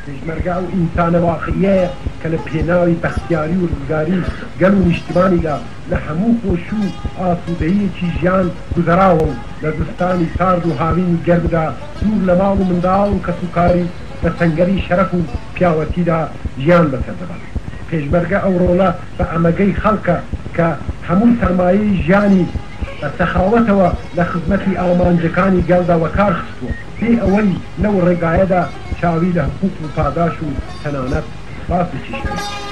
پێشمەرگا و ئینسانە واقعیەیە کە لە پێناوی بەختیاری و ڕزگاری گەل و نیشتمانیدا لە هەموو خۆش و ئاسوودەیەکی ژیان گوزەراوە و لە دستانی سارد و هاوینی گەرمدا دوور لە ماڵ و منداڵ و کەسوکاری بە سەنگەری شەرەف و پیاوەتیدا ژیان بەسەردەبات. پێشمەرگە ئەو ڕۆڵە بە ئەمەگەی خەڵکە کە هەموو سەرمایەی ژیانی بە سەخاوەتەوە لە خزمەتی ئامانجەکانی گەلدا وەکار خستووە بێ ئەوەی لەو ڕێگایەدا چاوی لە حقوق و پاداش و تەنانەت باس بچیشێت.